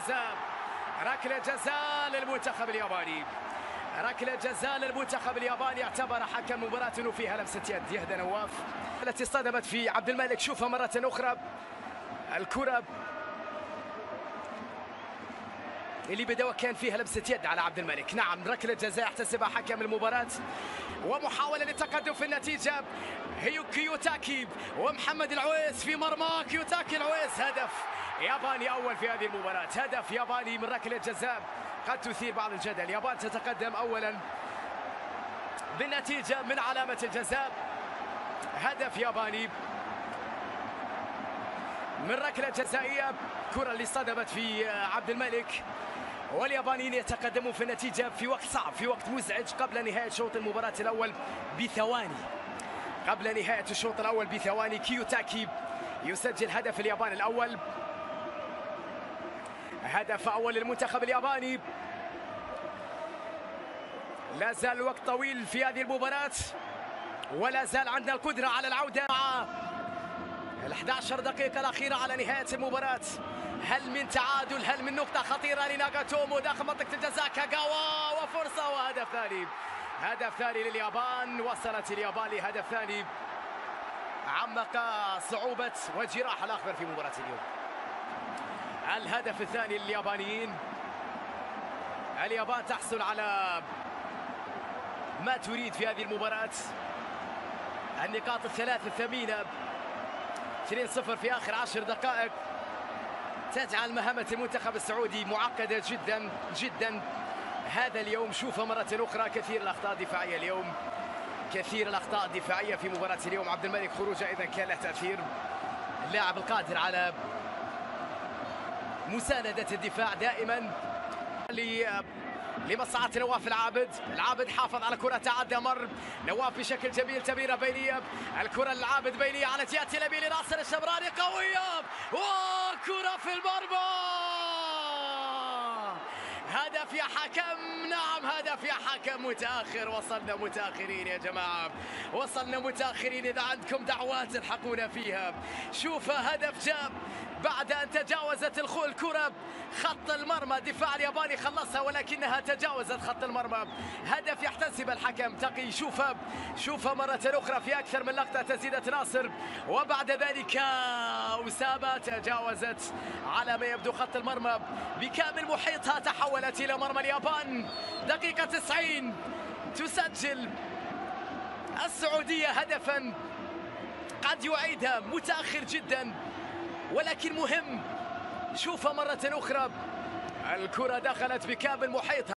جزاء، ركلة جزاء للمنتخب الياباني، ركلة جزاء للمنتخب الياباني. اعتبر حكم المباراة انه فيها لمسة يد. يهدى نواف التي اصطدمت في عبد الملك، شوفها مرة أخرى، الكرة اللي بدأ كان فيها لمسة يد على عبد الملك. نعم، ركلة جزاء يحتسبها حكم المباراة، ومحاولة للتقدم في النتيجة. كيوتاكي ومحمد العويس في مرمى كيوتاكي العويس. هدف ياباني أول في هذه المباراة، هدف ياباني من ركلة جزاء قد تثير بعض الجدل. اليابان تتقدم أولا بالنتيجة من علامة الجزاء، هدف ياباني من ركلة جزائية، كرة اللي صدمت في عبد الملك، واليابانيين يتقدمون في النتيجة في وقت صعب، في وقت مزعج، قبل نهاية شوط المباراة الأول بثواني. قبل نهاية الشوط الأول بثواني كيوتاكي يسجل هدف اليابان الأول، هدف أول للمنتخب الياباني. لا زال الوقت طويل في هذه المباراة، ولا زال عندنا القدرة على العودة مع ال11 دقيقة الأخيرة على نهاية المباراة. هل من تعادل؟ هل من نقطة خطيرة لناغاتومو داخل منطقة الجزاء؟ كاغاوا وفرصة وهدف ثاني، هدف ثاني لليابان. وصلت اليابان لهدف ثاني عمق صعوبة وجراح الأخضر في مباراة اليوم. الهدف الثاني لليابانيين، اليابان تحصل على ما تريد في هذه المباراة، النقاط الثلاث الثمينة. 2-0 في آخر 10 دقائق تجعل مهمة المنتخب السعودي معقدة جدا جدا هذا اليوم. شوفها مرة أخرى، كثير الأخطاء الدفاعية اليوم، كثير الأخطاء الدفاعية في مباراة اليوم. عبد الملك خروجه إذا كان له تأثير، اللاعب القادر على مساندة الدفاع دائما لمصلحة نواف العابد. العابد حافظ على كرة، تعدى مر نواف بشكل جميل، تمريرة بينية، الكرة للعابد بينية على جهة اليمين لناصر الشبراني، قوية وكرة في المرمى. هدف يا حكم، نعم هدف يا حكم. متأخر، وصلنا متأخرين يا جماعة، وصلنا متأخرين. إذا عندكم دعوات الحقونا فيها. شوف هدف جاء بعد أن تجاوزت الكرة خط المرمى، الدفاع الياباني خلصها ولكنها تجاوزت خط المرمى. هدف يحتسب الحكم تقي. شوفها مرة أخرى في أكثر من لقطة. تسديدة ناصر، وبعد ذلك أسامة تجاوزت على ما يبدو خط المرمى بكامل محيطها، تحولت إلى مرمى اليابان. دقيقة 90 تسجل السعودية هدفا قد يعيدها متأخر جدا ولكن مهم. شوفها مرة أخرى، الكرة دخلت بكامل محيطها.